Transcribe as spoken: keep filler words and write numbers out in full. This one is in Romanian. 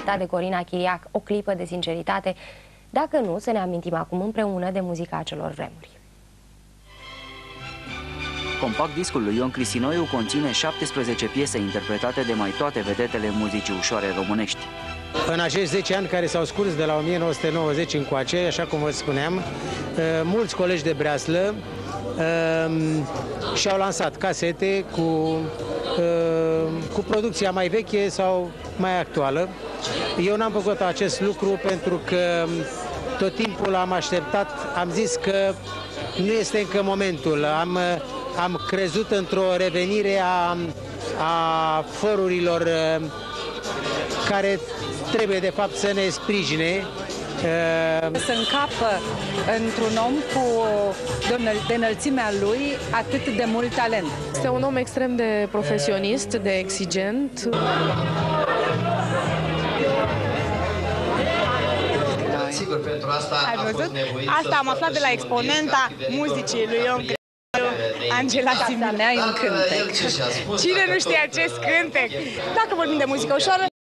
interpretat de Corina Chiriac, O clipă de sinceritate. Dacă nu, să ne amintim acum împreună de muzica acelor vremuri. Compact discul lui Ion Crisinoiu conține șaptesprezece piese interpretate de mai toate vedetele muzicii ușoare românești. În acești zece ani care s-au scurs de la o mie nouă sute nouăzeci încoace, așa cum vă spuneam, mulți colegi de breaslă și-au lansat casete cu, cu producția mai veche sau mai actuală. Eu n-am făcut acest lucru pentru că tot timpul am așteptat, am zis că nu este încă momentul. Am, am crezut într-o revenire a, a forurilor care trebuie de fapt să ne sprijine. Să încapă într-un om cu de înălțimea lui atât de mult talent. Este un om extrem de profesionist, de exigent. Sigur, pentru asta Ai a văzut? fost nevoit. Asta am aflat de la exponenta muzicii lui Ion Crisinoiu, Angela Simiu. Mea e un cântec. Cine nu știe acest cântec? Dacă vorbim de muzică ușoară,